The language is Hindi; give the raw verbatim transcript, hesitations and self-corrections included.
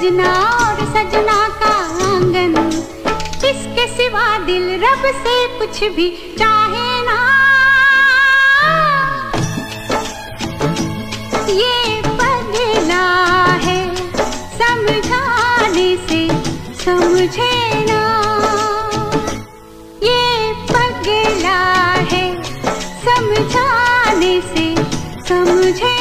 सजना और सजना का आंगन, इसके सिवा दिल रब से कुछ भी चाहे ना। ये पगला है समझाने से समझे ना, ये पगला है समझाने से समझे